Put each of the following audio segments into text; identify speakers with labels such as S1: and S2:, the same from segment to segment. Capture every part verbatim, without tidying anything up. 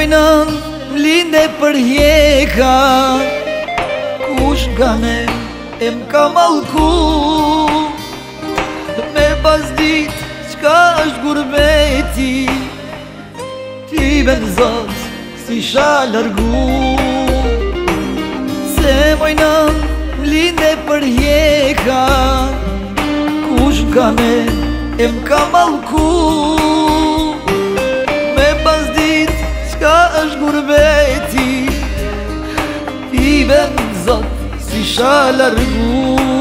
S1: mojnën mlinde për hjeka, kush nga ne e m'ka malku, me pas dit qka është gurbeti, ti ben zot si sha largu. Se mojnën mlinde për hjeka, kush nga ne e m'ka malku, me pas dit qka është gurbeti, ti ben zot si sha largu.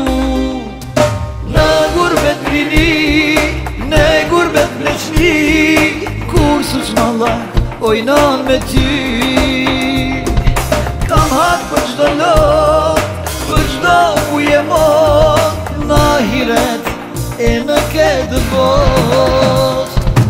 S1: Në gurbet rini, në gurbet pleqni, kur suçmalla ojnan me ty. Kam hak për qdo lot, për qdo uje mot, në hiret e në këtë bot.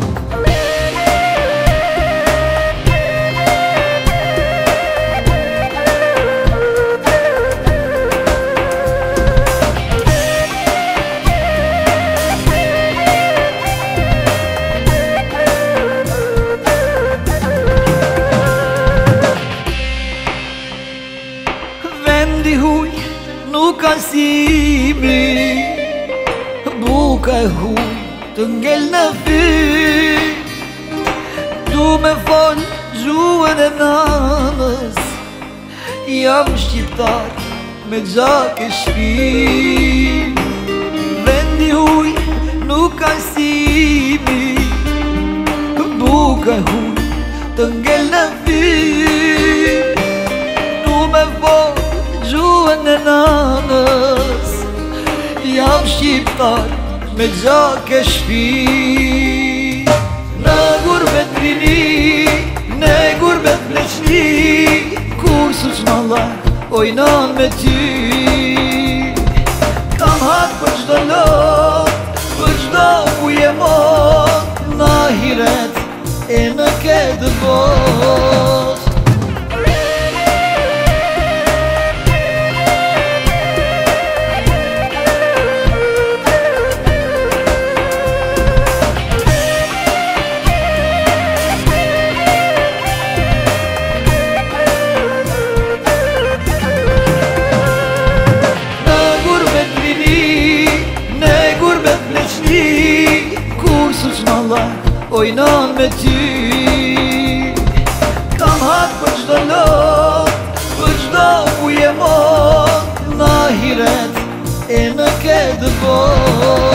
S1: Vendi huj nuk ka simi, buka e huj të ngel në fy. Du me fol gjuhën e nanës, jam shqiptar me gjak e shpi. Vendi huj nuk ka simi, buka e huj të ngel në fy. Du me fol gjuhën e nanës, jam shqiptar me gjak e shpi. Në gurbet rini, në gurbet pleqni, kur suçmalla ojnan me ty. Kam hak për qdo lot, për qdo uje mot, në hiret e në këtë bot. Kur suçmalla ojnan me ty. Kam hak për qdo lot, për qdo uje mot, në hiret e në këtë bot.